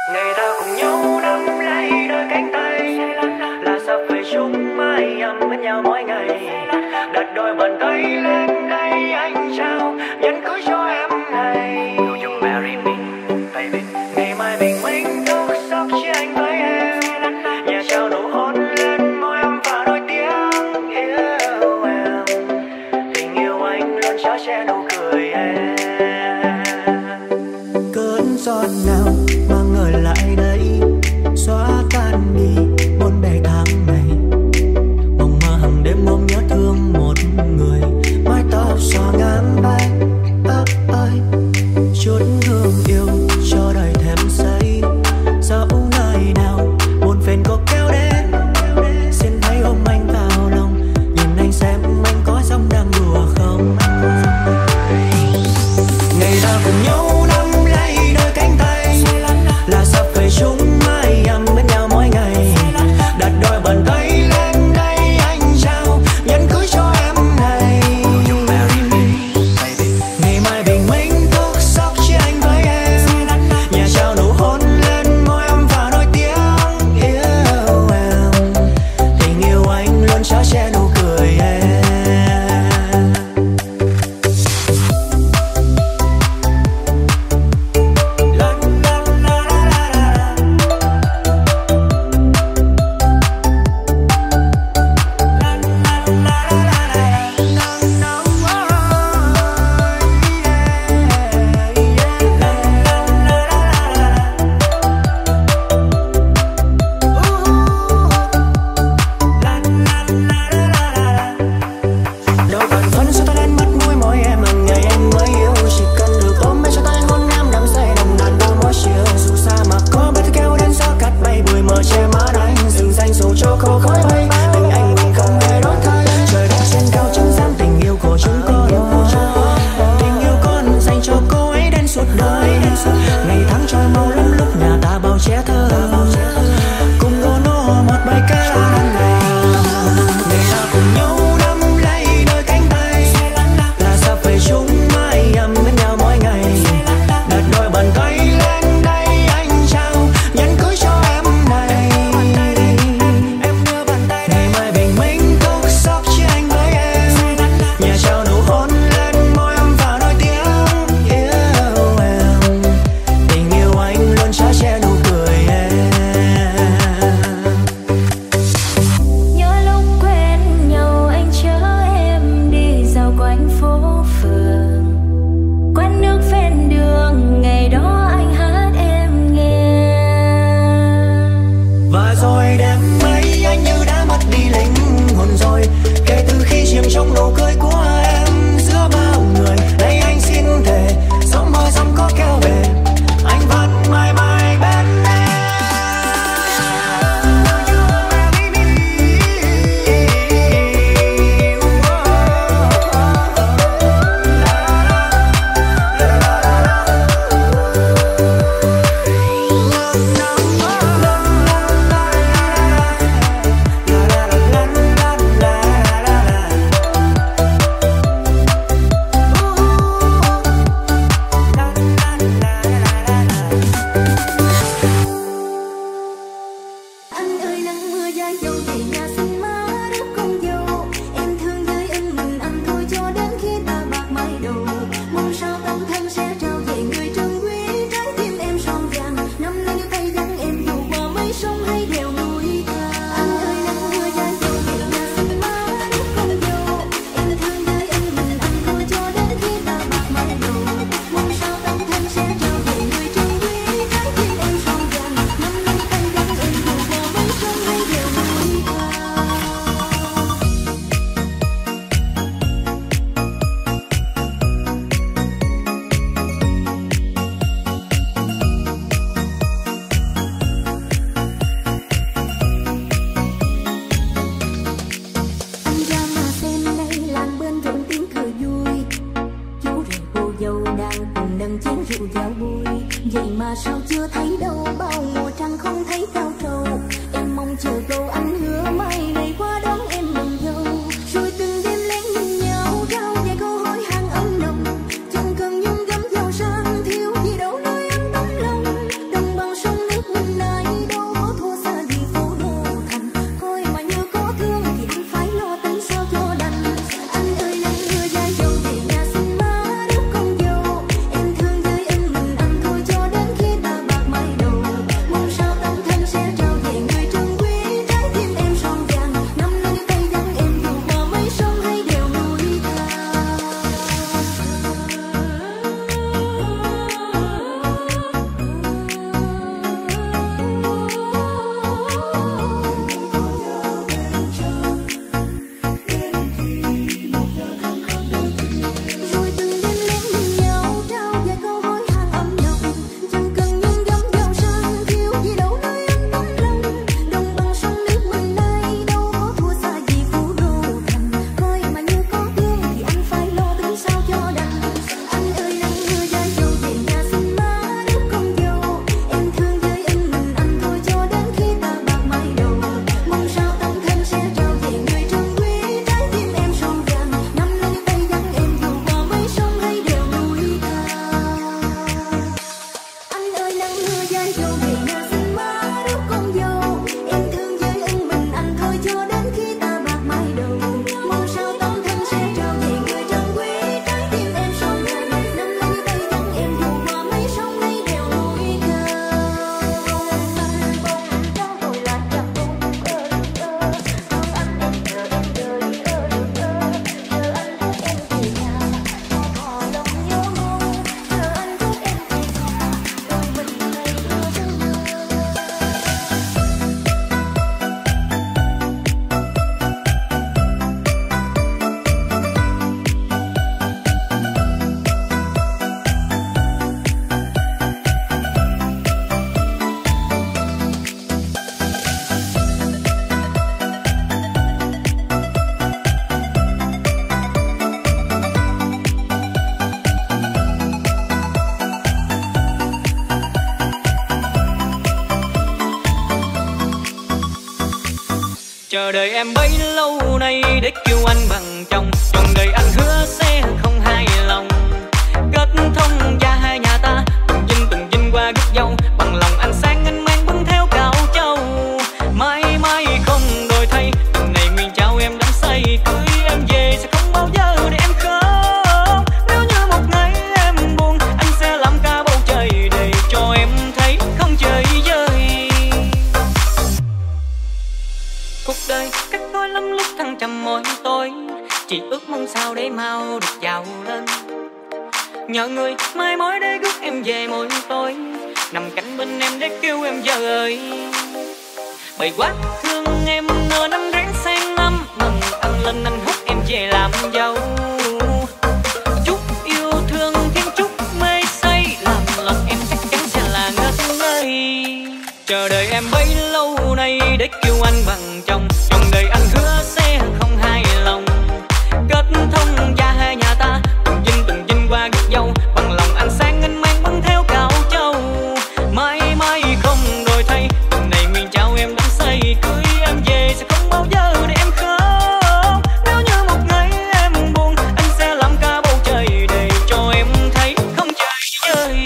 Ngày ta cùng nhau nắm lấy đôi cánh tay, là sắp về chung mái ấm bên nhau mỗi ngày. Đặt đôi bàn tay lên đây anh trao nhẫn cưới cho em này. Will you marry me, baby? Ngày mai bình minh thức giấc chỉ anh với em. Nhà trao nụ hôn lên môi em và đôi tiếng yêu em. Tình yêu anh luôn chở che nụ cười em. Cơn gió nào mang người lại đây, xóa tan đi bốn bề tháng ngày. Mộng mơ hàng đêm ôm nhớ thương một người, mái tóc xõa ngang vai ơi. Chút thương yêu cho đời thêm say, dẫu nơi nào buồn phiền có kéo đến. Xin hãy ôm anh vào lòng, nhìn anh xem anh có giống đang đùa không. Ngày ta cùng nhau nắm lấy đôi cánh tay, là sắp về chung mái ấm bên nhau mỗi ngày. Đặt đôi bàn tay lên đây anh trao nhẫn cưới cho em này. Ngày mai bình minh thức giấc chỉ anh với em. Nhà trao nụ hôn lên môi em và đôi tiếng yêu em. Tình yêu anh luôn chở che nụ cười em. Đâu cần phân sao ta đến mất mùi môi em hàng ngày anh mới yêu. Chỉ cần được ôm em cho tay hôn em đắm say nồng nàn vào mỗi chiều. Dù xa mà có bao thứ kéo đến gió cắt bay bụi mờ che mắt anh. Dừng danh dù cho khô khói bay, tình anh mình không hề đổi thay. Trời đất trên cao chứng giám tình yêu của chúng con. Tình yêu con dành cho cô ấy đến suốt đời. Ngày tháng trôi mau lắm lúc nhà ta bao che thơ. Cùng ngô nô một bài ca ngày. Ngày ta cùng nhau nắm lấy đôi cánh tay, là sắp về chung mái ấm bên nhau mỗi ngày. Đặt đôi bàn tay lên đây anh trao nhẫn cưới cho em này. Ngày mai bình minh thức giấc chỉ anh với em. Nhà trao nụ hôn lên môi em và đôi tiếng yêu em. Tình yêu anh luôn chở che nụ cười em. Nhớ lúc quen nhau anh chở em đi dạo quanh phố phường, quán nước ven đường ngày đó anh hát em nghe. Và rồi đêm ấy anh như đã mất đi linh hồn rồi. Kể từ khi chìm trong nụ cười của em giữa bao người, nay anh xin thề gió mơ dòng có kéo về, anh vẫn mãi mãi bên em. Anh ơi nắng mưa giá dầu về nhà xin má đứa con dâu. Em thương với anh mình anh thôi cho đến khi ta bạc mái đầu. Mong sao tâm thân sẽ trao về người trân quý, trái tim em son vàng. Năm nay tay vắng em dù qua mấy sông hay đèo núi cao. Anh ơi nắng mưa giá dầu về nhà xin má đứa con dâu. Em thương với anh mình anh thôi cho đến khi ta bạc mái đầu. Mong sao tâm thân sẽ trao về người trân quý, trái tim em son vàng. Năm nay tay vắng em dù qua mấy sông hay đèo núi cao. Anh ra mà xem đây làng bên rộn tiếng cười vui. Chú rể cô dâu đang cùng nâng chén rượu giao vui. Vậy mà sao chưa thấy đâu, bao mùa trăng không thấy cao trầu. Em mong chờ câu anh hứa mai này qua đón em mừng dâu. Rồi từng đêm lén nhìn nhau trao vài câu hỏi hàng ấm nồng. Chẳng cần nhung gấm giàu sang thiếu gì đâu nói anh tấm lòng. Đồng bằng sông nước Chờ đợi em bấy lâu nay để kêu anh bằng chồng. Trọn đời anh hứa sẽ không hài lòng. Kết thông gia hai nhà ta từng dinh qua gốc dâu. Bằng lòng anh sang anh mang bưng theo cạo châu. Mãi mãi không đổi thay. Tuần này nguyện trao em đắm say. Cưới em về sẽ không bao giờ để em khóc. Nếu như một ngày em buồn, anh sẽ làm cả bầu trời để cho em thấy không trời vơi. Cuộc đời cách đôi lắm lúc thăng trầm mỗi tối. Chỉ ước mong sao để mau được giàu lên. Nhờ người mai mối để rước em về mỗi tối. Nằm cạnh bên em để kêu em vợ ơi. Bởi quá thương em nửa năm ráng sang năm. Mừng anh lên anh hút em về làm dâu. Chúc yêu thương thiên chúc mê say. Làm lòng em chắc chắn sẽ là ngất ngây. Chờ đợi em bấy lâu nay để kêu anh bằng chồng. Trọn đời anh hứa sẽ không hài lòng. Kết thông gia hai nhà ta từng dinh qua gốc dâu. Bằng lòng anh sang anh mang bưng theo cạo châu. Mãi mãi không đổi thay. Tuần này nguyện trao em đắm say. Cưới em về sẽ không bao giờ để em khóc. Nếu như một ngày em buồn, anh sẽ làm cả bầu trời để cho em thấy không trời vơi.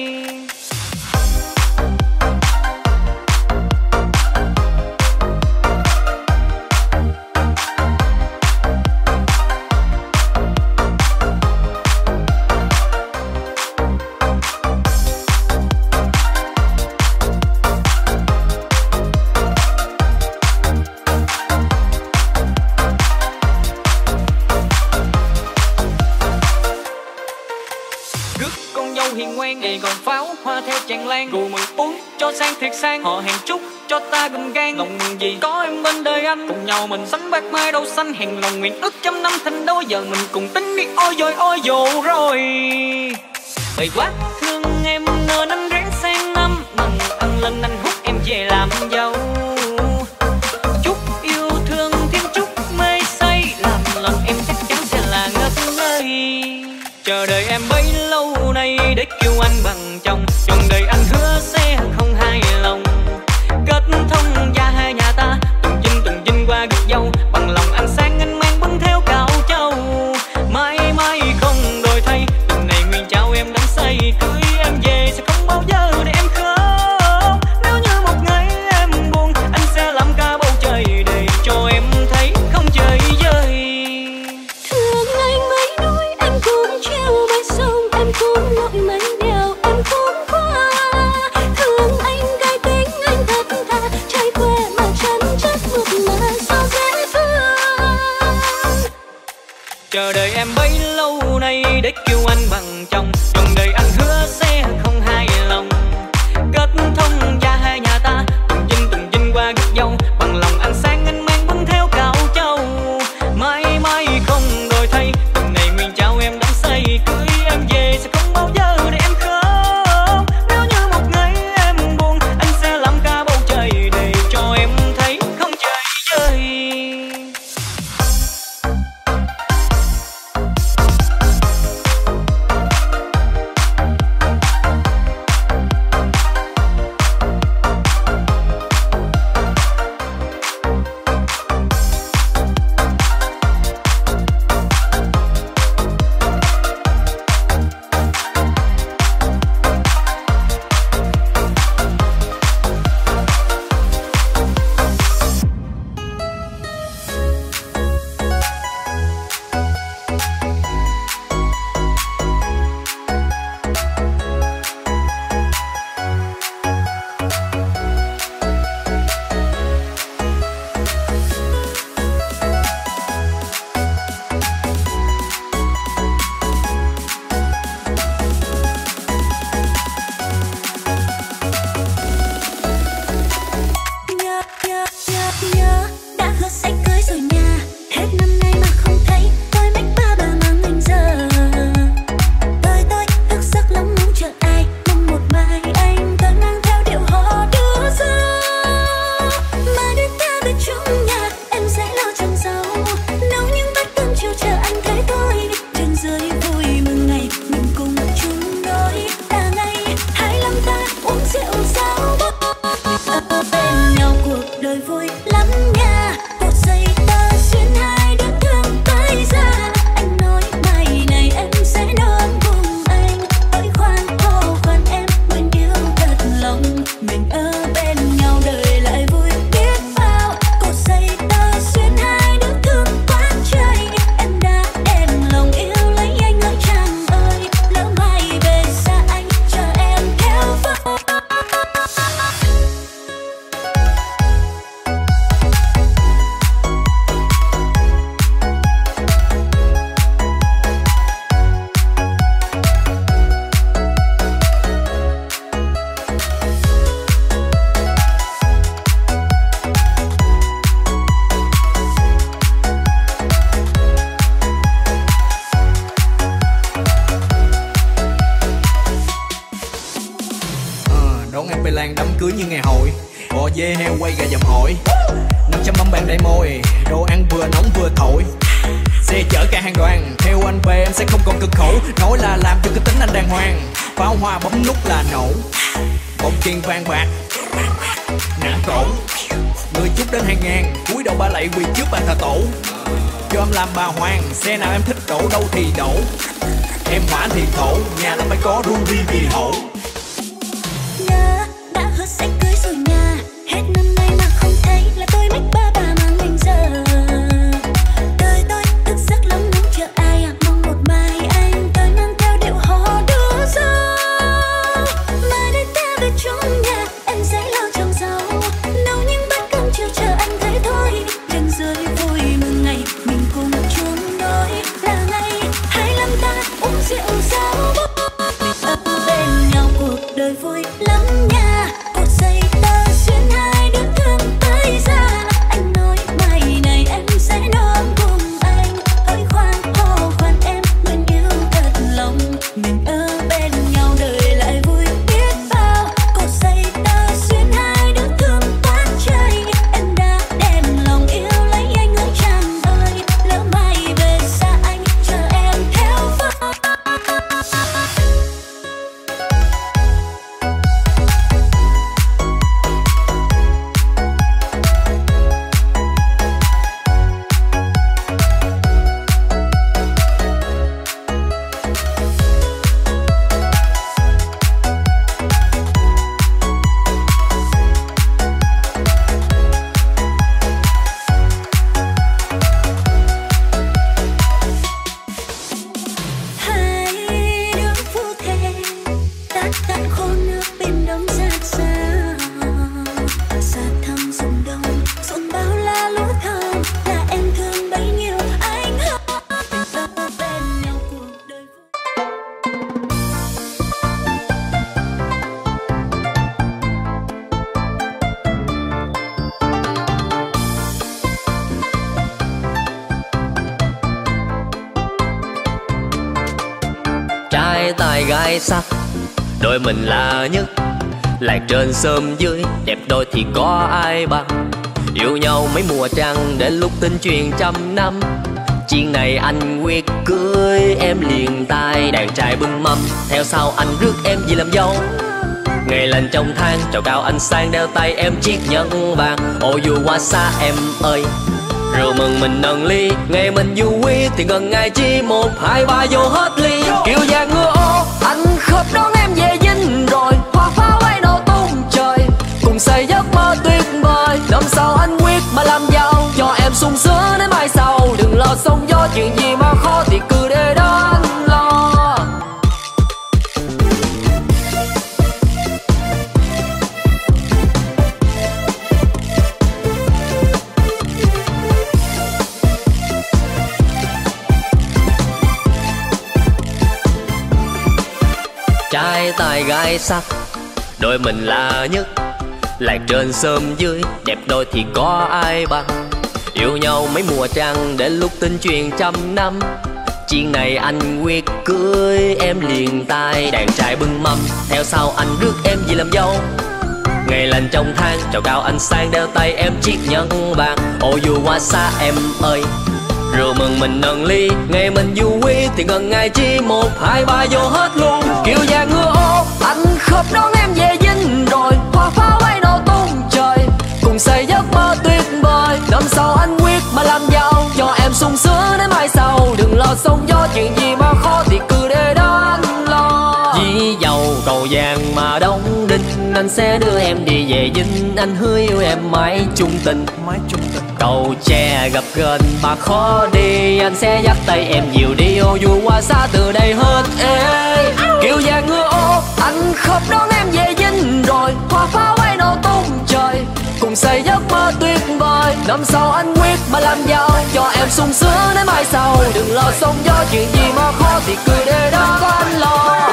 Rước con dâu hiền ngoan ngày còn pháo hoa theo tràn lan. Rượu mừng uống cho sang thiệt sang. Họ hẹn chúc cho ta gừng gan. Lòng mừng gì có em bên đời anh. Cùng nhau mình sánh bạc mai đậu xanh. Hẹn lòng nguyện ước trăm năm thành đôi. Giờ mình cùng tính đi ôi dồ rồi. Bởi quá thương em nửa năm ráng sang năm. Mừng anh lên anh hút em về làm dâu. Chúc yêu thương thiên chúc mê say. Làm lòng em chắc chắn sẽ là ngất ngây. Chờ đợi em bấy lâu nay để kêu anh bằng chồng. Trọn đời anh hứa sẽ không hài lòng. Kết thông gia hai nhà ta từng dinh qua gốc dâu. Bằng lòng anh sang anh mang bưng theo cạo châu. Mãi mãi không đổi thay. Tuần này nguyện trao em đắm say. Cưới em về sẽ không bao giờ để em khóc. Nếu như một ngày em buồn, anh sẽ làm cả bầu trời để cho em thấy không trời vơi. Thương anh mấy đôi em cũng treo bãi sông. Em cũng lội mấy đèo em đón em về làng đám cưới như ngày hội. Bò dê heo quay gà dầm ổi, 500 mâm bàn đầy môi, đồ ăn vừa nóng vừa thổi. Xe chở cả hàng đoàn, theo anh về em sẽ không còn cực khổ. Nói là làm cho cái tính anh đàng hoàng, pháo hoa bấm nút là nổ. Bông tiền vàng bạc nặng cổ, người chút đến hàng ngàn, cúi đầu ba lạy quỳ trước bàn thờ tổ. Cho em làm bà hoàng, xe nào em thích đổ đâu thì đổ. Em hỏa thì thổ, nhà ta phải có ruby vì hổ. Đã hứa sẽ cưới rồi nha, hết năm nay mà không thấy là tôi mách ba bà mang mình giờ. Đời tôi thức giấc lắm nắng chờ ai mong một mai anh tôi mang theo điệu hò đua gió. Mai đây ta về chung nhà, em sẽ lo trồng rau, nấu những bát cơm chiều chờ anh thấy thôi. Đừng rơi vui mừng ngày mình cùng chung đôi, là ngày 25 ta uống rượu rau. Mình bên nhau cuộc đời vui lắm nha, cột dây tơ xuyên hai đứa thương tới ra. Anh nói mai này em sẽ đón cùng anh, hỡi khoan hò khoan em nguyện yêu thật lòng. Mình ở bên nhau đời lại vui biết bao, cột dây tơ xuyên hai đứa thương quá trời. Em đã đem lòng yêu lấy anh ơi chàng ơi, lỡ mai về xa anh chờ em theo phó. Hai đứa phu thề tát tát khô nước bên đông rát xa. Xa thăm rừng đông rộn bao la lúa thơm, là em thương bấy nhiêu anh hơn. Mình ở bên nhau cuộc đời vui. Trai tài gái sắc, đôi mình là nhất. Lạc trên sớm dưới, đẹp đôi thì có ai bằng. Yêu nhau mấy mùa trăng, đến lúc tin truyền trăm năm. Chuyện này anh quyết cưới em liền tay. Đàn trai bưng mâm, theo sau anh rước em về làm dâu. Ngày lành trong tháng, trầu cao anh sang đeo tay em chiếc nhẫn vàng. Ô dù qua xa em ơi, rượu mừng mình nâng ly. Ngày mình vui thì gần ngày chi 1, 2, 3 vô hết ly. Kiều vàng ngựa ô, anh khớp đón em về dinh rồi. Hoa pháo bay nổ tung trời, cùng xây giấc mơ tuyệt vời. Năm sau anh quyết mà làm giàu, cho em sung sướng đến mai sau. Đừng lo sóng gió, chuyện gì mà khó thì cứ để đó anh lo. Trai tài gái sắc, đôi mình là nhất. Lạc trên sớm dưới, đẹp đôi thì có ai bằng. Yêu nhau mấy mùa trăng, đến lúc tin truyền trăm năm. Chuyện này anh quyết cưới em liền tay. Đàn trai bưng mâm, theo sau anh rước em về làm dâu. Ngày lành trong tháng, trầu cao anh sang đeo tay em chiếc nhẫn vàng. Ô dù qua xa em ơi, rượu mừng mình nâng ly. Ngày mình vui thì gần ngày chi 1, 2, 3 vô hết luôn. Kiều vàng ngựa ô, anh khớp đón em về dinh rồi. Hoa pháo bay nổ tung trời, cùng xây giấc mơ tuyệt vời. Năm sau anh quyết mà làm giàu, cho em sung sướng đến mai sau. Đừng lo sóng gió, chuyện gì mà khó thì cứ để đó anh lo. Dĩ dầu cầu vàng mà đóng đinh, anh sẽ đưa em đi về dinh. Anh hứa yêu em mãi chung tình. Cầu tre gặp gần mà khó đi, anh sẽ dắt tay em nhiều đi. Ô dù qua xa từ đây hết ê. Kiều vàng ngựa ô, anh khớp đón em về dinh rồi. Hoa pháo bay nổ tung trời, cùng xây giấc mơ tuyệt vời. Năm sau anh quyết mà làm giàu, cho em sung sướng đến mai sau. Đừng lo sóng gió, chuyện gì mà khó thì cứ để đó có anh lo.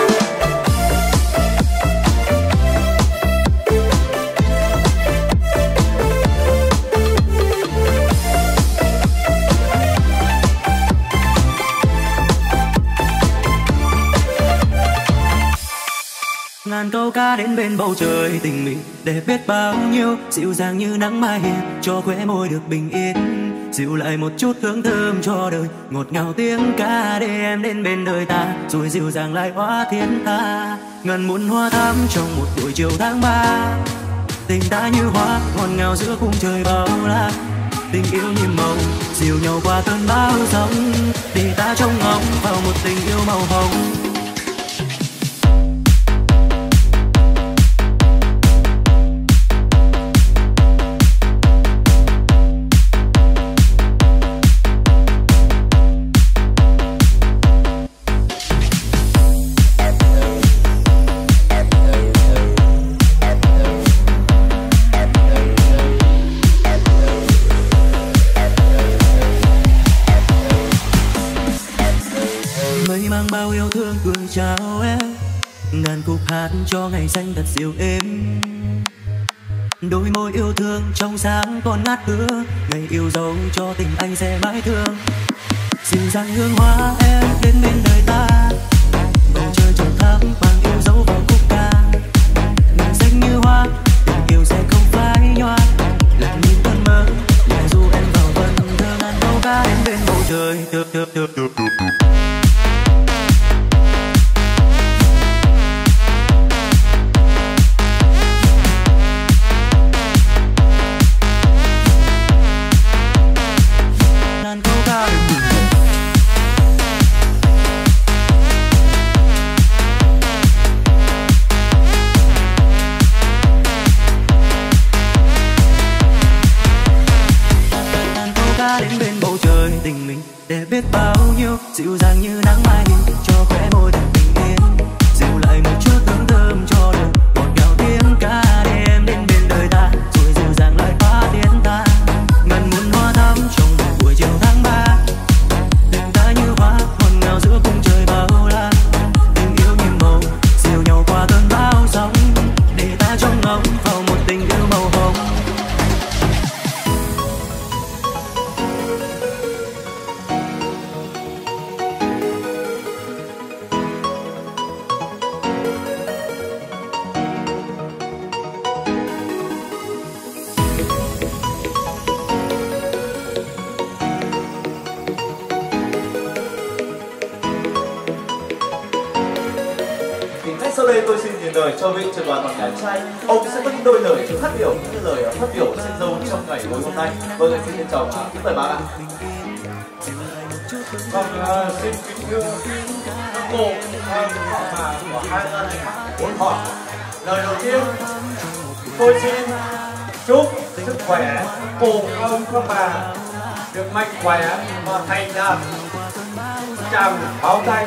Ngàn câu ca đến bên bầu trời, tình mình đẹp biết bao nhiêu, dịu dàng như nắng mai hiền cho khóe môi được bình yên, dịu lại một chút hương thơm cho đời, ngọt ngào tiếng ca để em đến bên đời ta, rồi dịu dàng lại hóa thiên tha. Ngàn muôn hoa thắm trong một buổi chiều tháng 3, tình ta như hoa ngọt ngào giữa khung trời bao la, tình yêu nhiệm màu dìu nhau qua cơn bão giông, để ta trông ngóng vào một tình yêu màu hồng. Bao yêu thương gửi chào em, ngàn khúc hát cho ngày xanh thật dịu êm, đôi môi yêu thương trong sáng còn ngát hương, ngày yêu dấu cho tình anh sẽ mãi thương, dịu dàng hương hoa em đến bên đời ta, bầu trời trong thắm vàng yêu dấu vào khúc ca, ngàn xanh như hoa tình yêu sẽ không phai nhòa, lặng nhìn cơn mơ lại du em vào vần thơ, ngàn câu ca đến bên bầu trời. Đến bên bầu trời tình mình để biết bao nhiêu, dịu dàng như nắng mai hiền cho khóe môi thật bình yên, dịu lại một chút hương thơm cho đời, ngọt ngào tiếng ca để em đến bên đời ta, rồi dịu dàng lại hóa tiếng ta. Ngàn muôn hoa thắm trong một buổi chiều tháng 3, tình ta như hoa ngọt ngào giữa khung trời bao la, tình yêu nhiệm màu dìu nhau qua cơn bão giông, để ta trông ngóng vào một tình yêu màu hồng. Sau đây tôi xin truyền lời cho vị trưởng đoàn bạn gái trai. Ông sẽ có những đôi lời phát biểu, những lời phát biểu xin dâu trong ngày tối hôm nay. Vâng, xin trân trọng kính mời bác ạ. Vâng, xin kính thưa các cô, các bà của hai gia đình bốn họ. Lời đầu tiên, tôi xin chúc sức khỏe cô các ông các bà được mạnh khỏe và thành đạt, chàng pháo tay.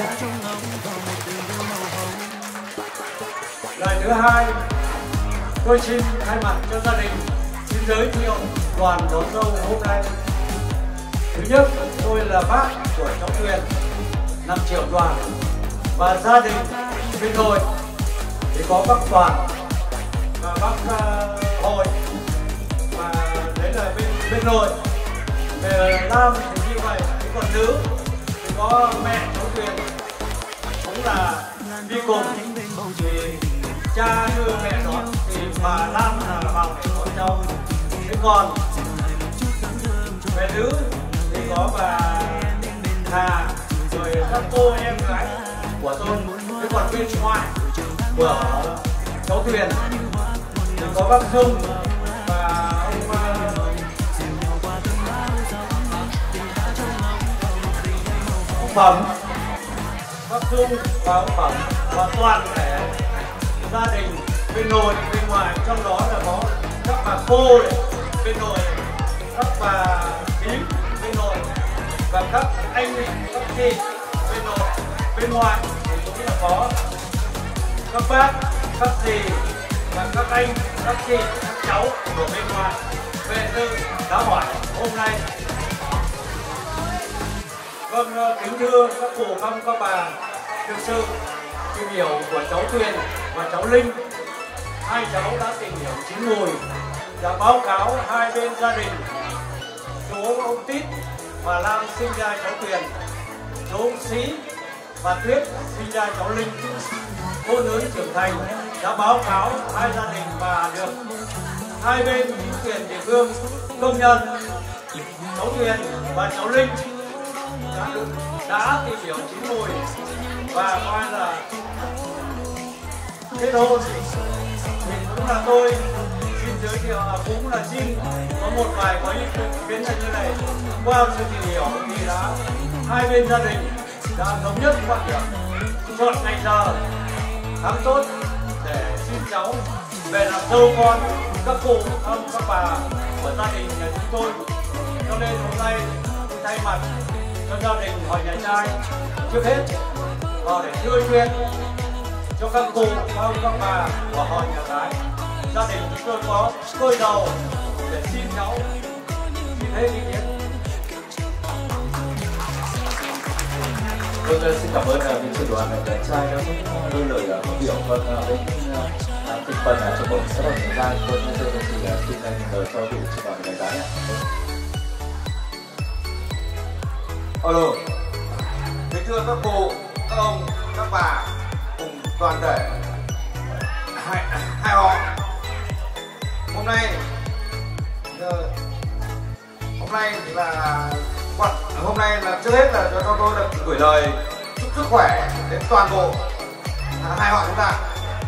Lời thứ hai, tôi xin thay mặt cho gia đình xin giới thiệu đoàn đón dâu hôm nay. Thứ nhất, tôi là bác của cháu Tuyền, làm trưởng đoàn, và gia đình bên tôi thì có bác Toàn và bác Hồi, và đấy là bên nội. Về nam thì như vậy, còn nữ thì có mẹ cháu Tuyền cũng là đi cùng, thì cha đưa mẹ đón thì bà Lan là bằng để con cháu. Thế còn về nữ thì có bà Hà, rồi các cô em gái của tôi. Thế còn bên ngoại của cháu Tuyền thì có bác Dung và ông Phẩm, bác Dung và ông Phẩm, và toàn thể gia đình bên nội bên ngoài, trong đó là có các bà cô này, bên nội, các bà thím bên nội, và các anh các chị bên nội. Bên ngoài thì cũng là có các bác, các dì và các anh, các chị, các cháu của bên ngoài về dự đám hỏi hôm nay. Vâng, kính thưa các cụ các ông các bà, thực sự tìm hiểu của cháu Tuyền và cháu Linh, hai cháu đã tìm hiểu chín mùi, đã báo cáo hai bên gia đình. Chú ông Tít và Lam sinh ra cháu Tuyền, chú ông Sĩ và Tuyết sinh ra cháu Linh. Hôn ước trưởng thành đã báo cáo hai gia đình và được hai bên chính quyền địa phương công nhận cháu Tuyền và cháu Linh đã tìm hiểu chín mùi và coi là kết hôn. Thì cũng là tôi xin giới thiệu, cũng là xin có một vài có ý kiến là như này. Qua sự tìm hiểu thì đã hai bên gia đình đã thống nhất quan điểm chọn ngày giờ tháng tốt để xin cháu về làm dâu con các cụ ông các bà của gia đình nhà chúng tôi. Cho nên hôm nay thay mặt cho gia đình họ nhà trai trước hết vào để tươi duyên cho các cụ ông các bà của họ nhà gái. Gia đình chúng tôi có tôi đầu để xin cháu xin hết ý kiến. Vâng, xin cảm ơn vị trưởng đoàn nhà trai đã có đôi lời phát biểu. Vâng, với kịch phần trong buổi sẽ đồng thời gian tôi bây giờ thì xin dành lời cho vị trưởng đoàn nhà gái. Alo, kính thưa các cụ, các ông, các bà cùng toàn thể hai họ. Hôm nay là trước hết là cho tôi được gửi lời chúc sức khỏe đến toàn bộ hai họ chúng ta.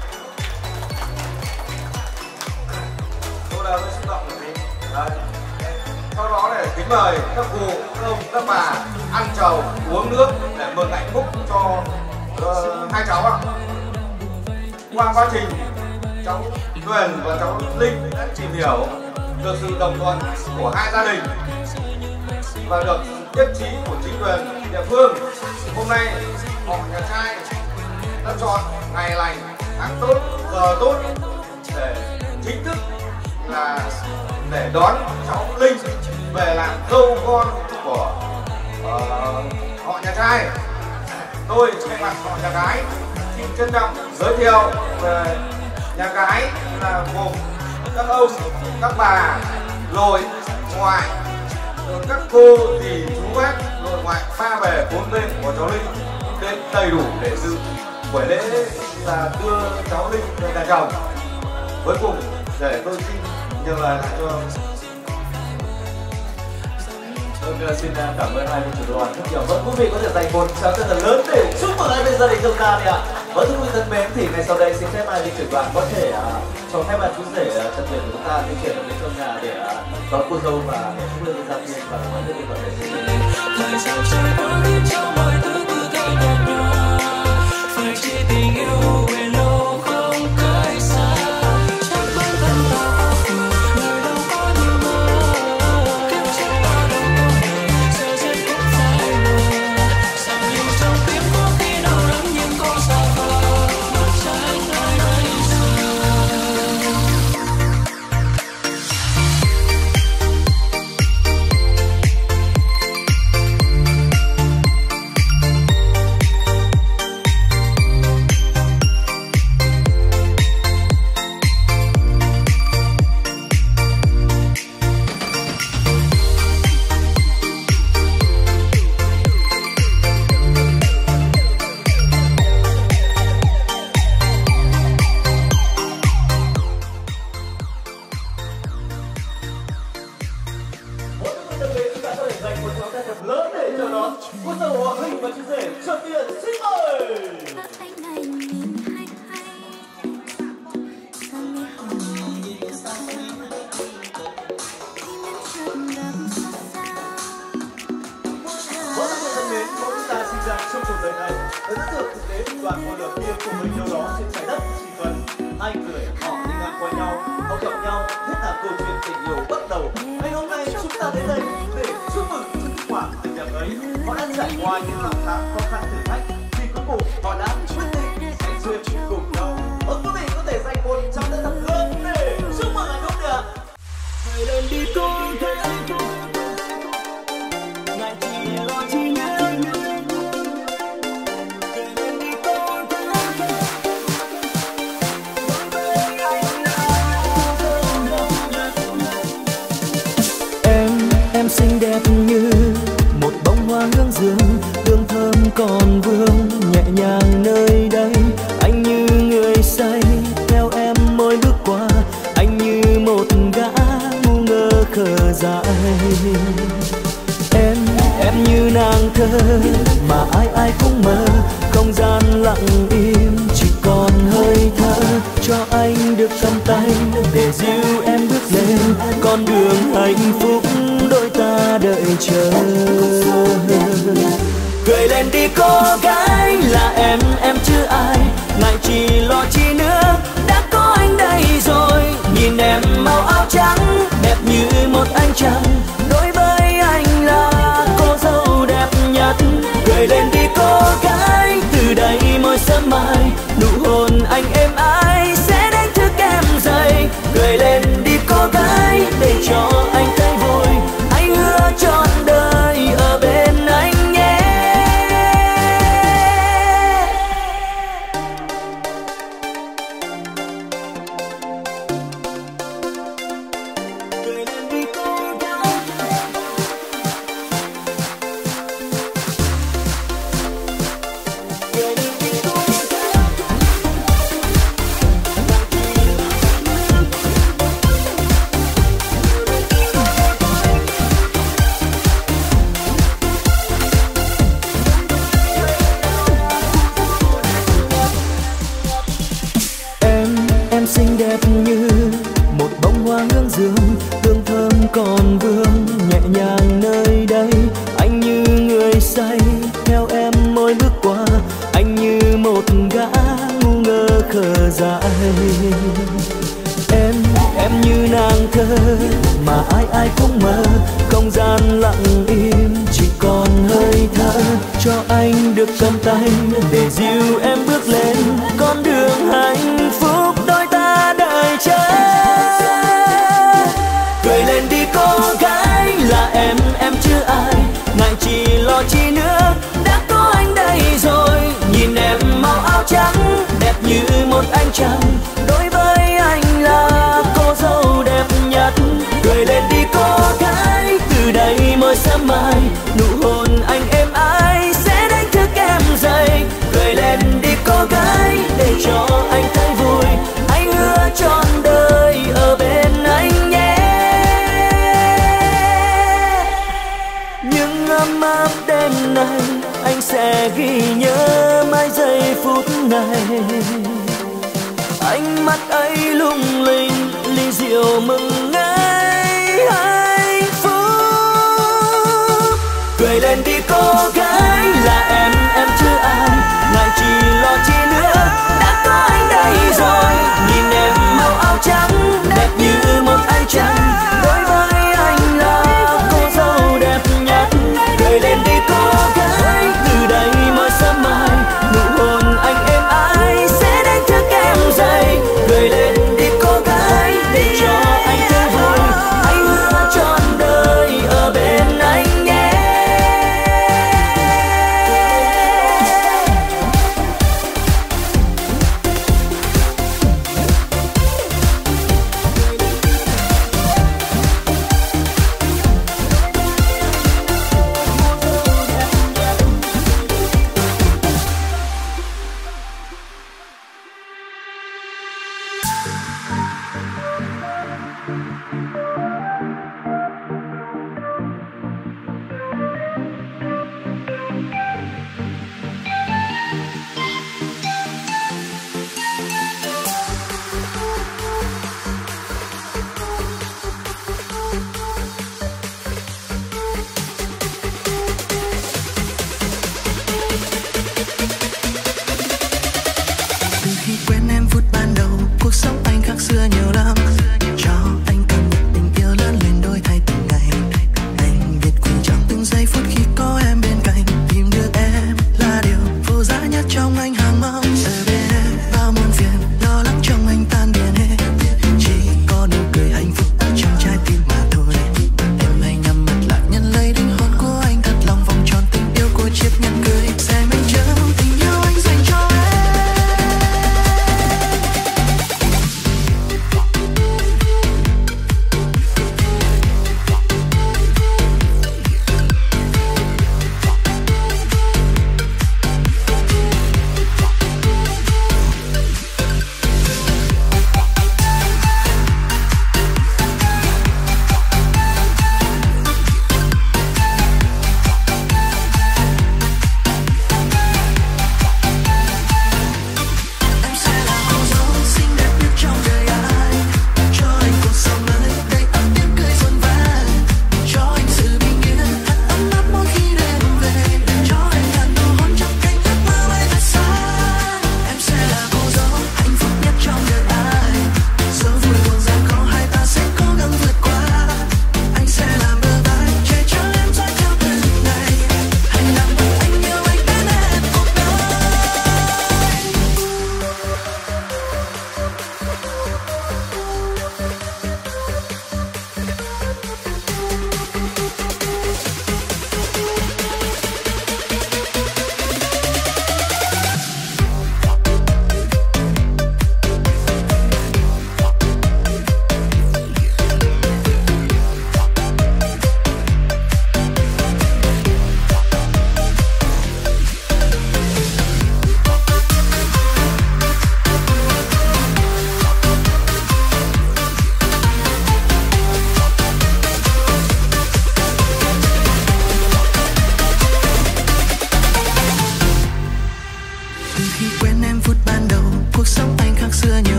Tôi là tôi xúc động rồi. Sau đó để kính mời các cụ, các ông, các bà ăn trầu uống nước để mừng hạnh phúc cho hai cháu ạ. Qua quá trình cháu Tuyền và cháu Linh đã tìm hiểu được sự đồng thuận của hai gia đình và được nhất trí của chính quyền địa phương. Hôm nay họ nhà trai đã chọn ngày lành, tháng tốt, giờ tốt để chính thức là để đón cháu Linh về làm dâu con của họ nhà trai. Tôi thay mặt họ nhà gái xin trân trọng giới thiệu về nhà gái là gồm các ông, các bà, nội, ngoại, rồi các cô dì chú bác, nội ngoại pha về bốn bên của cháu Linh đến đầy đủ để dự buổi lễ là đưa cháu Linh về nhà chồng. Cuối cùng để tôi xin nhường lời lại cho. Xin cảm ơn hai vị trưởng đoàn rất nhiều. Vâng, quý vị có thể dành một tràng thật lớn để chúc mừng hai bên gia đình chúng ta đi ạ. Vâng, thưa quý vị thân mến, thì ngay sau đây xin phép hai vị trưởng đoàn có thể cho phép bạn chú rể Trần Tuyền của chúng ta di chuyển đến trong nhà để đón cô dâu và chúc mừng gia tiên và mọi người có thể xin. Thời gian trôi qua khiến cho mọi thứ cứ thay nhạt nhòa. Phải chỉ tình yêu bền lâu không cách xa. Chắc bản thân ta đời đâu có như mơ. Kiếp trước ta đâu có ngờ giờ dần cũng phải lừa. Sao nhiều trong tim có khi nào lắm nhưng có xa vời. Bất tránh nơi bây giờ. Em xinh đẹp như một bông hoa hương dương, hương thơm còn vương nhẹ nhàng nơi đây. Anh như người say thơ mà ai ai cũng mơ, không gian lặng im chỉ còn hơi thở, cho anh được cầm tay để dìu em bước lên con đường hạnh phúc đôi ta đợi chờ. Cười lên đi cô gái, là em chứ ai, ngại chi lo chi nữa, đã có anh đây rồi. Nhìn em màu áo trắng đẹp như một ánh trăng, đối với anh là cô dâu đẹp nhất. Cười lên đi cô gái, từ đây mỗi sớm mai nụ hôn anh êm ái sẽ đánh thức em dậy. Cười lên đi cô gái, để cho anh thấy vui, anh hứa trọn đời ở bên anh nhé. Cười lên đi cô gái. Cười lên đi cô gái. Em xinh đẹp như một bông hoa hương dương, hương thơm còn vương nhẹ nhàng nơi đây. Anh như người say theo em mỗi bước qua, anh như một gã ngu ngơ khờ dại. Em như nàng thơ mà ai ai cũng mơ, không gian lặng im chỉ còn hơi thở, cho anh được cầm tay để dìu em bước lên con đường hạnh phúc đôi ta đợi chờ. Cười lên đi cô gái, là em chứ ai, ngại chi lo chi nữa, đã có anh đây rồi. Nhìn em màu áo trắng đẹp như một ánh trăng, đối với anh là cô dâu đẹp nhất. Cười lên đi cô gái, từ đây mỗi sớm mai nụ hôn anh êm ái sẽ đánh thức em dậy. Cười lên đi cô gái, để cho anh thấy vui, anh hứa trọn đời ở bên anh nhé. Nhưng ấm áp đêm nay anh sẽ ghi nhớ mãi giây phút này. Ánh mắt ấy lung linh ly rượu mừng ngày hạnh phúc. Cười lên đi cô gái, là em chứ ai, ngại chi lo chi nữa, đã có anh đây rồi. Nhìn em màu áo trắng đẹp như một ánh trăng, đối với anh là cô dâu đẹp nhất. Cười lên đi cô gái, từ đây mỗi sớm mai nụ hôn anh êm ái sẽ đánh thức em dậy. Cười lên đi cô gái, để cho anh thấy vui,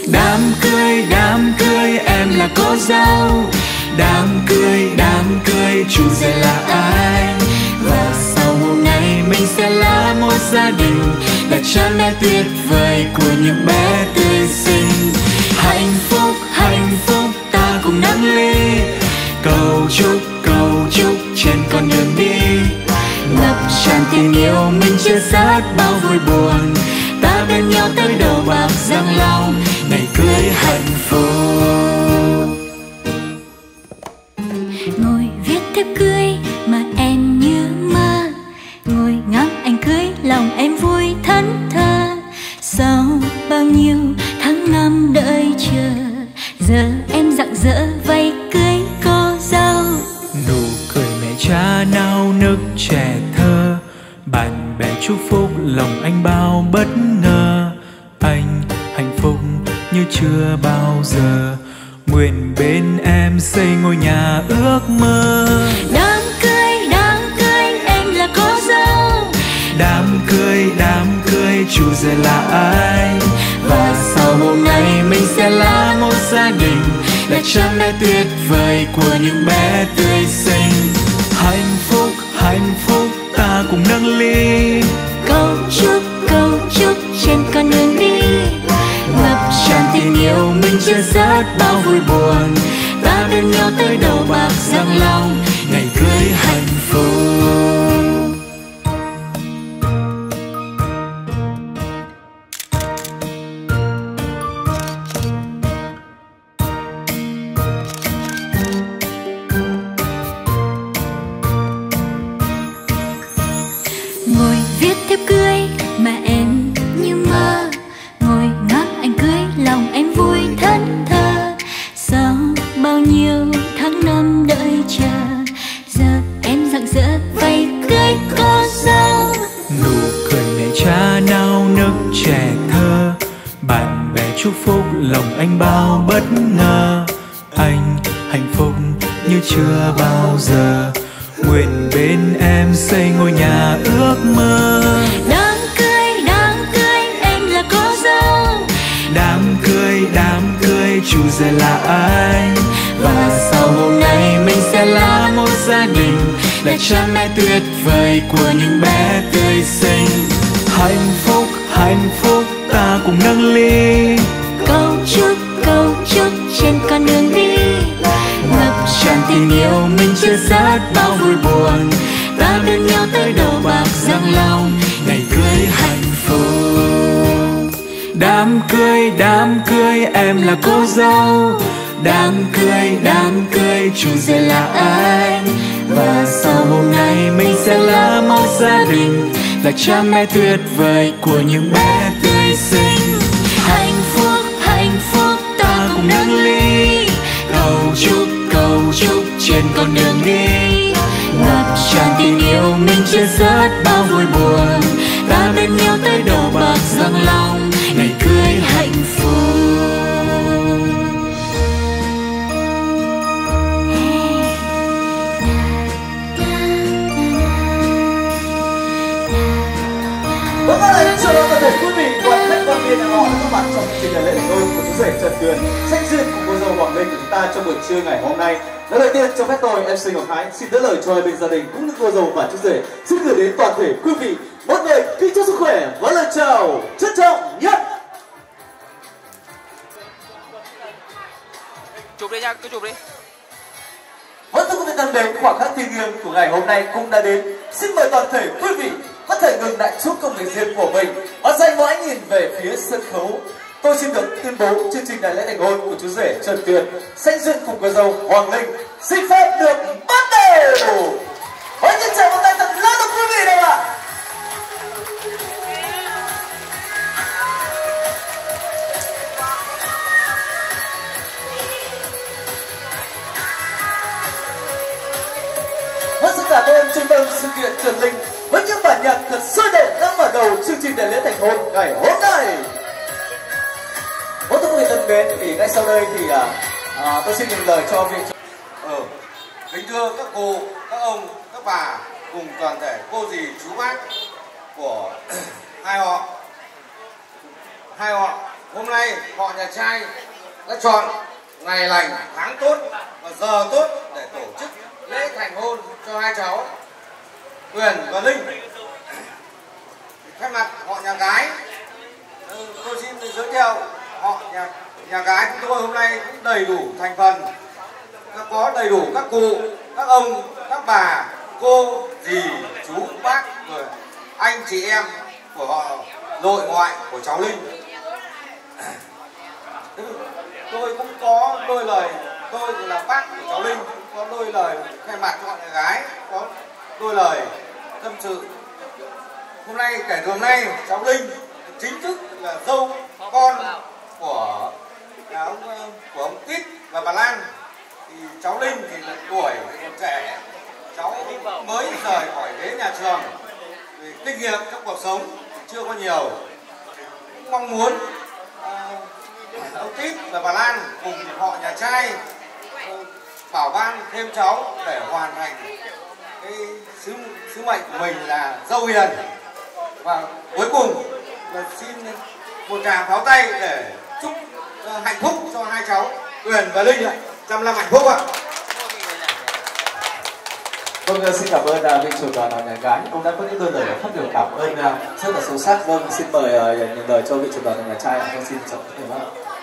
Đám cưới em là cô dâu. Đám cưới chủ rể là ai? Và sau hôm nay mình sẽ là một gia đình, là cha mẹ tuyệt vời của những bé tươi xinh. Hạnh phúc ta cùng nâng ly, cầu chúc trên con đường đi. Ngập tràn tình yêu mình chia sẻ bao vui buồn, ta bên nhau tới đầu bạc răng long, ngày cưới hạnh phúc. Ngồi viết thiếp cưới mà em như mơ, ngồi ngắm anh cưới lòng em vui thẫn thờ. Sau bao nhiêu tháng năm đợi chờ, giờ em rạng rỡ vây cưới cô dâu. Nụ cười mẹ cha nao nức trẻ thơ, bạn bè chúc phúc lòng anh bao bất ngờ. Anh hạnh phúc như chưa bao giờ, nguyện bên em xây ngôi nhà ước mơ. Đám cưới em là cô dâu. Đám cưới chủ rể là ai? Và sau hôm nay mình sẽ là một gia đình, là cha mẹ tuyệt vời của những bé tươi xinh. Hạnh phúc ta cùng nâng ly, Cầu chúc trên con đường đi. ngập tràn tình yêu mình chia sẻ bao vui buồn, ta bên nhau tới đầu bạc răng long, ngày cưới hạnh phúc. Ngồi viết thiếp cưới mà em như mơ, ngồi ngắm anh cưới lòng em vui thẫn thờ. Sau bao nhiêu tháng năm đợi chờ, giờ em rạng rỡ vây cưới cô dâu. Nụ cười mẹ cha nao nức trẻ thơ, bạn bè chúc phúc lòng anh bao bất ngờ. Anh hạnh phúc như chưa bao giờ, nguyện bên em xây ngôi nhà ước mơ. Đám cưới em là cô dâu. Đám cưới chủ rể là ai? Và sau hôm nay mình sẽ là một gia đình, là cha mẹ tuyệt vời của những bé tươi xinh. Hạnh phúc ta cùng nâng ly, Cầu chúc trên con đường đi. ngập tràn tình yêu mình chia sẻ bao vui buồn, ta bên nhau tới đầu bạc răng long, ngày cưới hạnh phúc. Đám cưới em là cô dâu. Đám cưới chủ rể là ai? Và sau hôm nay mình sẽ là một gia đình, là cha mẹ tuyệt vời của những bé tươi xinh. Hạnh phúc ta cùng nâng ly, cầu chúc trên con đường đi. Ngập tràn tình yêu mình chia sẻ bao vui buồn, ta bên nhau tới đầu bạc răng long, ngày cưới hạnh phúc. Vâng, lời chào đón toàn thể quý vị và khách quan viên họ và các bạn trong chương trình lễ thành đôi của chú rể Trần Tuyền, sách duyên cùng cô dâu Hoàng Linh của chúng ta trong buổi trưa ngày hôm nay. Lời đầu tiên cho phép tôi MC Ngọc Thái xin đỡ lời cho hai bên gia đình cũng như cô dâu và chú rể xin gửi đến toàn thể quý vị một lời kính chúc sức khỏe và lời chào trân trọng nhất. Chụp đi nha, cứ chụp đi. Vâng, thưa quý vị thân mến, khoảng khắc thiêng liêng của ngày hôm nay cũng đã đến. Xin mời toàn thể quý vị có thể ngừng lại chút công việc riêng của mình và dành một ánh nhìn về phía sân khấu. Tôi xin được tuyên bố chương trình đại lễ thành hôn của chú rể Trần Tuyền, sánh duyên cùng cô dâu Hoàng Linh xin phép được bắt đầu. Với những tràng một tay thật lớn của quý vị đâu ạ. Vâng, xin cảm ơn trung tâm sự kiện Trần Linh với những bản nhạc thật sôi động đã mở đầu chương trình đại lễ thành hôn ngày hôm nay. Vâng, thưa quý vị thân mến, thì ngay sau đây thì tôi xin nhận lời cho vị. Kính thưa các cô, các ông, các bà cùng toàn thể cô dì chú bác của hai họ hôm nay họ nhà trai đã chọn ngày lành tháng tốt và giờ tốt để tổ chức lễ thành hôn cho hai cháu Tuyền và Linh. Thay mặt họ nhà gái, tôi xin giới thiệu họ nhà gái chúng tôi hôm nay cũng đầy đủ thành phần, có đầy đủ các cụ, các ông, các bà, cô, dì, chú, bác, rồi anh chị em của họ nội ngoại của cháu Linh. Tôi cũng có đôi lời, tôi là bác của cháu Linh, có đôi lời thay mặt cho họ nhà gái, có đôi lời tâm sự. Hôm nay kể từ hôm nay cháu Linh chính thức là dâu con của ông Tít và bà Lan. Thì cháu Linh thì là tuổi còn trẻ, cháu mới rời khỏi ghế nhà trường, thì kinh nghiệm trong cuộc sống thì chưa có nhiều. Cũng mong muốn ông Tít và bà Lan cùng họ nhà trai bảo ban thêm cháu để hoàn thành cái sứ mệnh của mình là dâu hiền. Và cuối cùng là xin một tràng pháo tay để chúc hạnh phúc cho hai cháu Tuyền và Linh ạ. 100 năm hạnh phúc ạ. Vâng, xin cảm ơn vị trưởng đoàn nhà gái cũng đã có những đôi lời phát biểu cảm ơn rất là sâu sắc. Vâng, xin mời nhận lời cho vị trưởng đoàn nhà trai. Vâng, xin chào các bạn.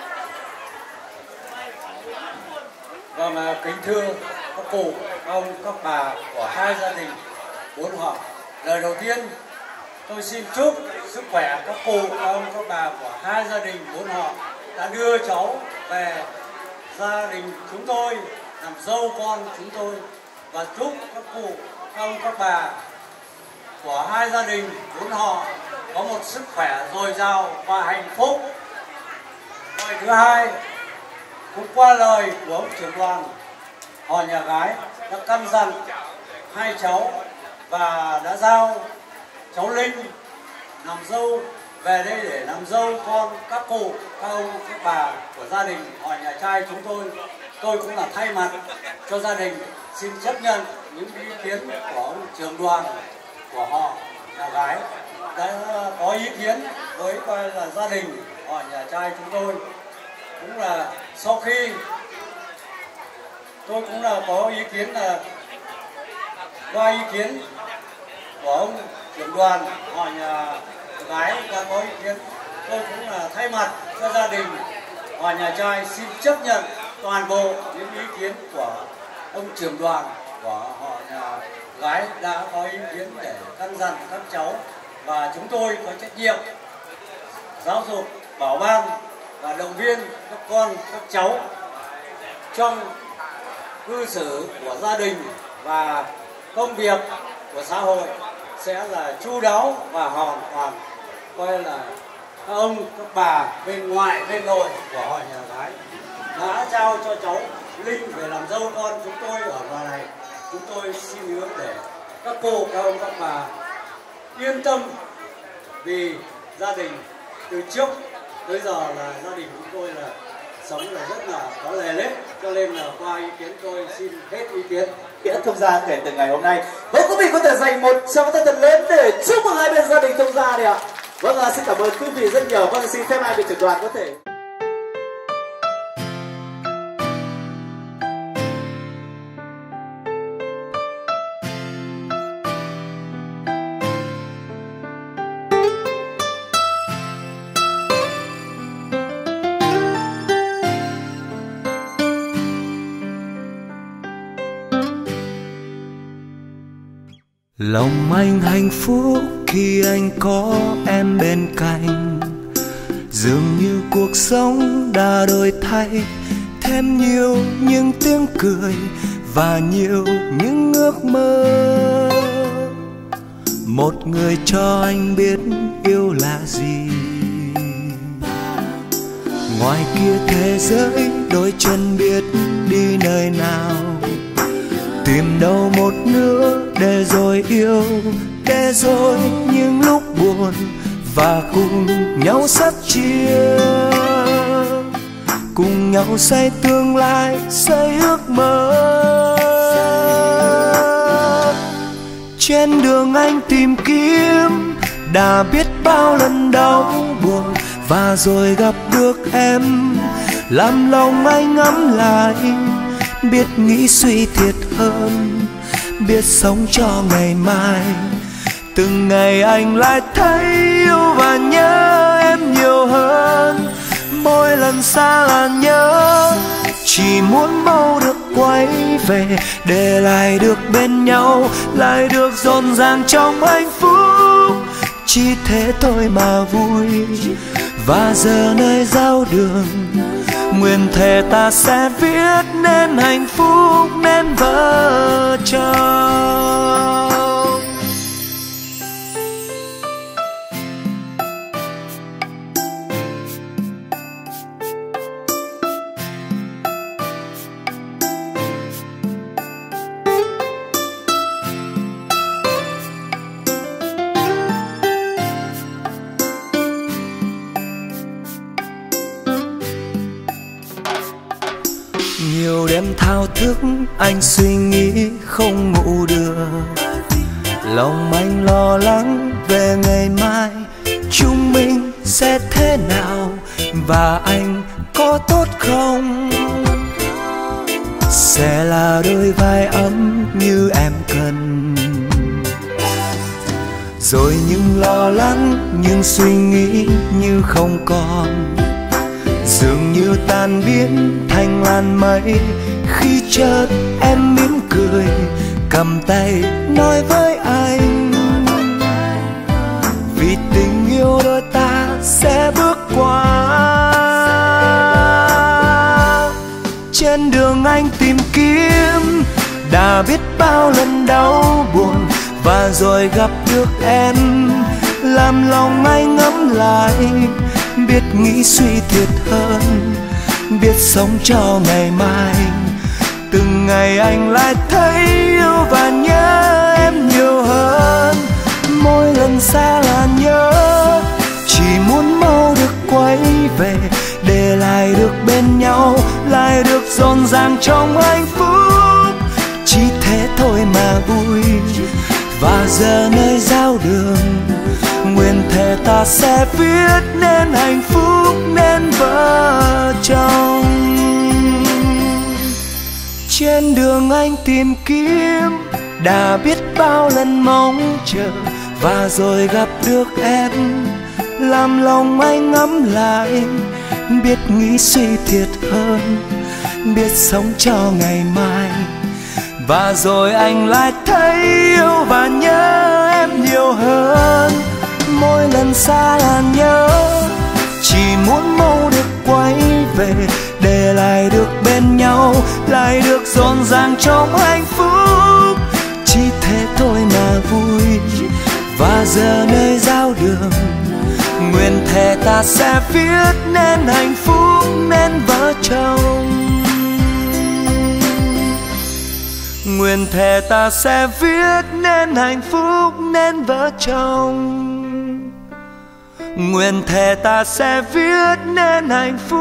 Vâng, kính thưa các cụ, các ông, các bà của hai gia đình bốn họ. Lời đầu tiên tôi xin chúc sức khỏe các cụ, các ông, các bà của hai gia đình bốn họ đã đưa cháu về gia đình chúng tôi làm dâu con chúng tôi, và chúc các cụ, các ông, các bà của hai gia đình bốn họ có một sức khỏe dồi dào và hạnh phúc. Lời thứ hai, cũng qua lời của ông trưởng đoàn, họ nhà gái đã căn dặn hai cháu và đã giao cháu Linh làm dâu về đây để làm dâu con các cụ, các ông, các bà của gia đình họ nhà trai chúng tôi. Tôi cũng là thay mặt cho gia đình xin chấp nhận những ý kiến của ông trưởng đoàn của họ nhà gái đã có ý kiến với coi là gia đình họ nhà trai chúng tôi. Cũng là sau khi tôi cũng là có ý kiến là qua ý kiến của ông trưởng đoàn họ nhà gái đã có ý kiến, tôi cũng là thay mặt cho gia đình họ nhà trai xin chấp nhận toàn bộ những ý kiến của ông trưởng đoàn của họ nhà gái đã có ý kiến để căn dặn các cháu, và chúng tôi có trách nhiệm giáo dục, bảo ban và động viên các con, các cháu trong cư xử của gia đình và công việc của xã hội sẽ là chu đáo và hoàn toàn coi là các ông, các bà bên ngoại, bên nội của họ nhà gái đã trao cho cháu Linh về làm dâu con chúng tôi ở ngoài này. Chúng tôi xin hứa để các cô, các ông, các bà yên tâm, vì gia đình từ trước tới giờ là gia đình chúng tôi là sống là rất là có lề lết, cho nên là qua ý kiến tôi xin hết ý kiến. Nghĩa thông gia kể từ ngày hôm nay. Vâng, quý vị có thể dành một tràng tay thật lớn để chúc mừng hai bên gia đình thông gia này ạ. Vâng, xin cảm ơn quý vị rất nhiều. Vâng, xin phép hai vị trưởng đoàn có thể. Lòng anh hạnh phúc khi anh có em bên cạnh, dường như cuộc sống đã đổi thay, thêm nhiều những tiếng cười và nhiều những ước mơ. Một người cho anh biết yêu là gì, ngoài kia thế giới đôi chân biết đi nơi nào, tìm đâu một nửa để rồi yêu, để rồi những lúc buồn và cùng nhau sắt chia, cùng nhau xây tương lai, xây ước mơ. Trên đường anh tìm kiếm đã biết bao lần đau buồn, và và rồi gặp được em, làm lòng anh ngẫm lại, biết nghĩ suy thiệt hơn, biết sống cho ngày mai. Từng ngày anh lại thấy yêu và nhớ em nhiều hơn, mỗi lần xa là nhớ, chỉ muốn mau được quay về, để lại được bên nhau, lại được rộn ràng trong hạnh phúc. Chỉ thế thôi mà vui, và giờ nơi giao đường, nguyện thề ta sẽ viết nên hạnh phúc, nên vợ chồng. Nhiều đêm thao thức anh suy nghĩ không ngủ được, lòng anh lo lắng về ngày mai chúng mình sẽ thế nào, và anh có tốt không, sẽ là đôi vai ấm như em cần. Rồi những lo lắng, những suy nghĩ như không còn, dường như tan biến thành làn mây, khi chợt em mỉm cười cầm tay nói với anh, vì tình yêu đôi ta sẽ bước qua. Trên đường anh tìm kiếm đã biết bao lần đau buồn, và rồi gặp được em, làm lòng anh ngẫm lại, biết nghĩ suy thiệt hơn, biết sống cho ngày mai. Từng ngày anh lại thấy yêu và nhớ em nhiều hơn, mỗi lần xa là nhớ, chỉ muốn mau được quay về, để lại được bên nhau, lại được rộn ràng trong hạnh phúc. Chỉ thế thôi mà vui, và giờ nơi giao đường, nguyện thề ta sẽ viết nên hạnh phúc, nên vợ chồng. Trên đường anh tìm kiếm đã biết bao lần mong chờ, và rồi gặp được em, làm lòng anh ngẫm lại, biết nghĩ suy thiệt hơn, biết sống cho ngày mai. Và rồi anh lại thấy yêu và nhớ em nhiều hơn, mỗi lần xa là nhớ, chỉ muốn mau được quay về, để lại được bên nhau, lại được rộn ràng trong hạnh phúc. Chỉ thế thôi mà vui, và giờ nơi giao đường, nguyện thề ta sẽ viết nên hạnh phúc, nên vợ chồng. Nguyện thề ta sẽ viết nên hạnh phúc, nên vợ chồng. Nguyện thề ta sẽ viết nên hạnh phúc,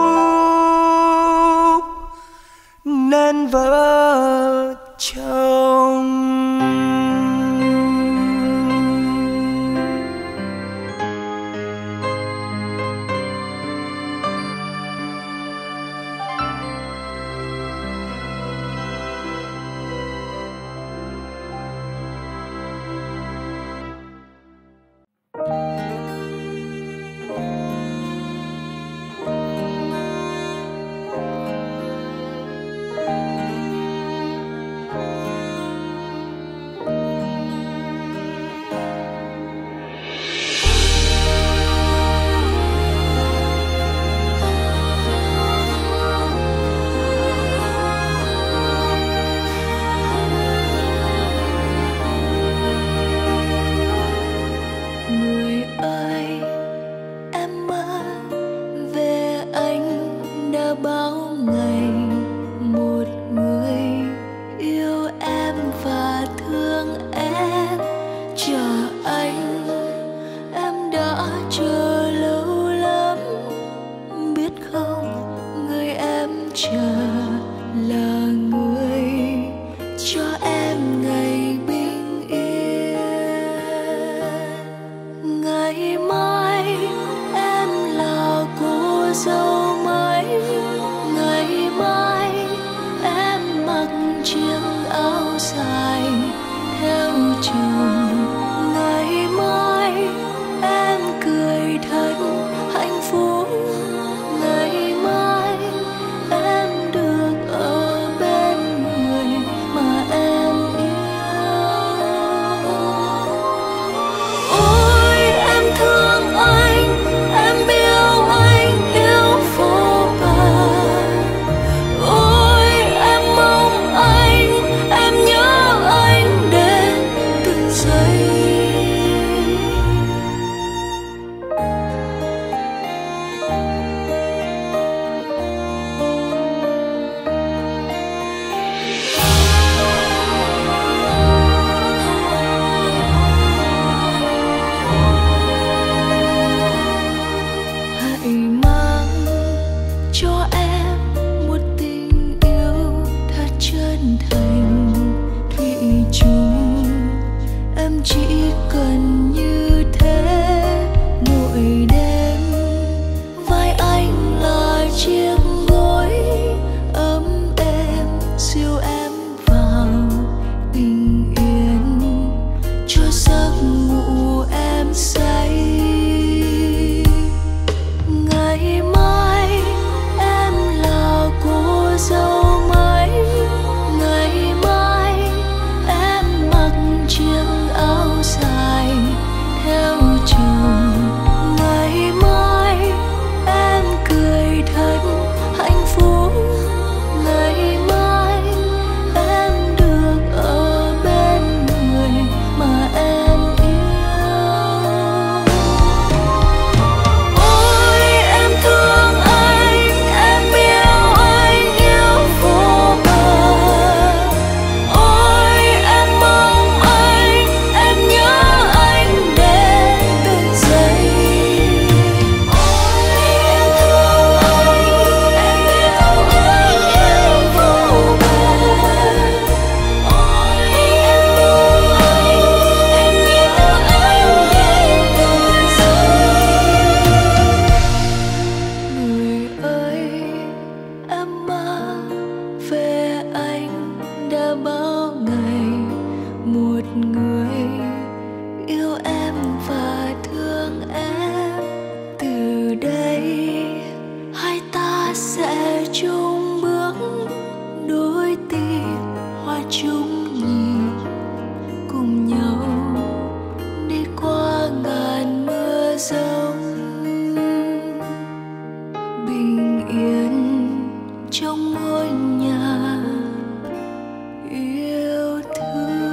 nên vợ chồng. đây hai ta sẽ chung bước đôi tim hoa chung nhịp, cùng nhau đi qua ngàn mưa giông, bình yên trong ngôi nhà yêu thương.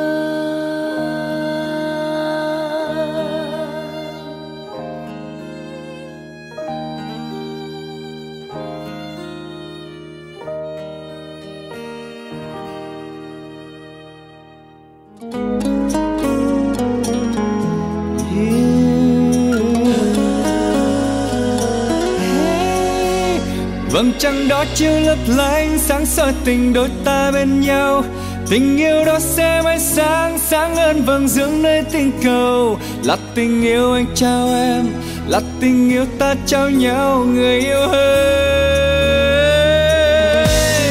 Vầng trăng đó chiếu lấp lánh sáng soi tình đôi ta bên nhau. Tình yêu đó sẽ mãi sáng, sáng hơn vầng dương nơi tinh cầu. Là tình yêu anh trao em, là tình yêu ta trao nhau, người yêu ơi.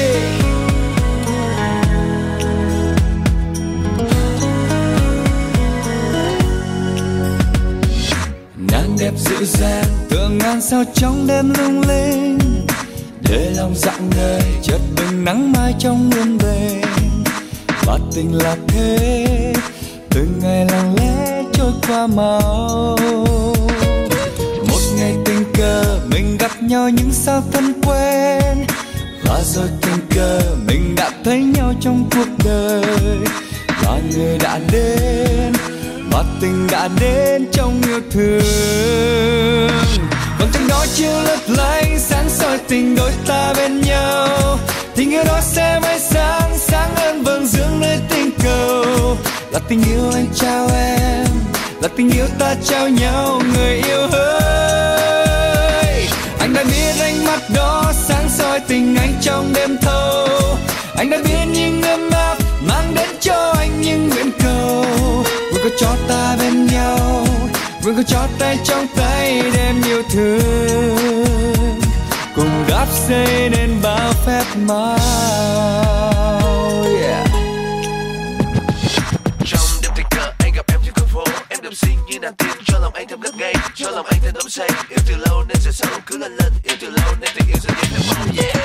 Nàng đẹp dịu dàng tựa ngàn sao trong đêm lung linh, để lòng dặn người chợt bừng nắng mai trong muôn bề. Và tình là thế, từng ngày lặng lẽ trôi qua mau. Một ngày tình cờ mình gặp nhau những sao thân quen, và rồi tình cờ mình đã thấy nhau trong cuộc đời. Và người đã đến, và tình đã đến trong yêu thương. Vầng trăng đó chiếu lấp lánh sáng soi tình đôi ta bên nhau. Tình yêu đó sẽ mãi sáng, sáng hơn vầng dương nơi tinh cầu. Là tình yêu anh trao em, là tình yêu ta trao nhau, người yêu ơi. Anh đã biết ánh mắt đó sáng soi tình anh trong đêm thâu. Anh đã biết những ấm áp mang đến cho anh những nguyện cầu. Vừa có cho ta bên nhau, vừa có cho tay trong tay đem yêu thương, cùng đắp xây nên bao phép màu. Yeah. Trong đêm tình cờ anh gặp em trên khu phố, em đậm xinh như nàng tiên, cho lòng anh thêm ngất ngây, cho lòng anh thêm đắm say. Yêu từ lâu nên giờ sau cứ lần lần, yêu từ lâu nên tình yêu dần dần thêm màu. Yeah.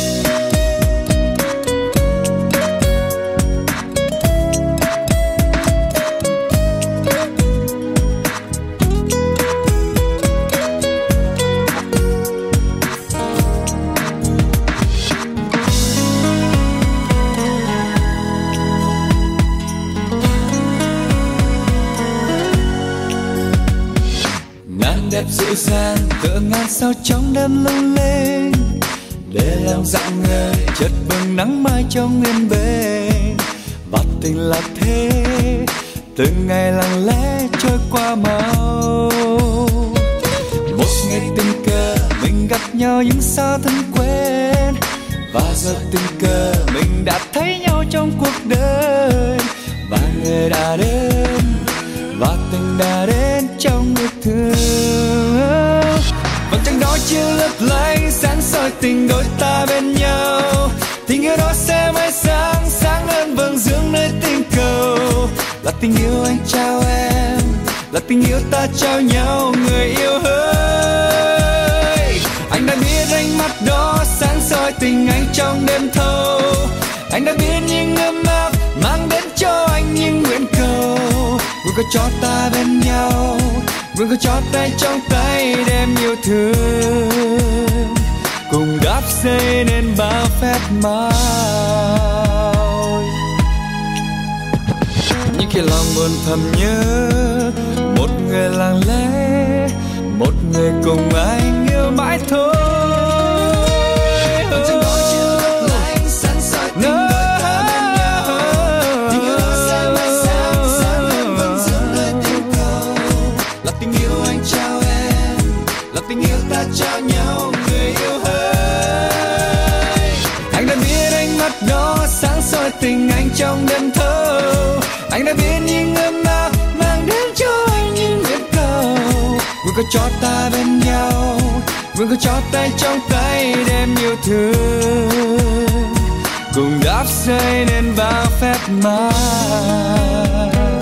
Đẹp dịu dàng tựa ngàn sao trong đêm lung linh, để lòng dặn người chợt bừng nắng mai trong nguyên bền. Và tình là thế, từng ngày lặng lẽ trôi qua mau. Một ngày tình cờ mình gặp nhau những sao thân quen, và giờ tình cờ mình đã thấy nhau trong cuộc đời. Và người đã đến, và tình đã đến trong yêu thương. Vầng trăng đó chiếu lấp lánh sáng soi tình đôi ta bên nhau. Tình yêu đó sẽ mãi sáng, sáng hơn vầng dương nơi tinh cầu. Là tình yêu anh trao em, là tình yêu ta trao nhau, người yêu ơi. Anh đã biết ánh mắt đó sáng soi tình anh trong đêm thâu. Anh đã biết những ấm áp mang đến cho anh những nguyện cầu. Vừa có cho ta bên nhau, vừa có cho tay trong tay đem yêu thương, cùng đắp xây nên bao phép màu. Những khi lòng buồn thầm nhớ một người lặng lẽ, một người cùng anh yêu mãi thôi. Vầng trăng đó chiếu lấp lánh sáng soi tình đôi ta bên nhau. Tình yêu đó sẽ mãi sáng, sáng hơn vầng dương nơi tinh cầu. Là tình yêu anh trao em, là tình yêu ta trao nhau, người yêu ơi. Anh đã biết ánh mắt đó sáng soi tình anh trong đêm thâu. Anh đã biết những ấm áp mang đến cho anh những nguyện cầu. Vừa có cho ta bên nhau, vừa có cho tay trong tay đem yêu thương, cùng đắp xây nên bao phép màu.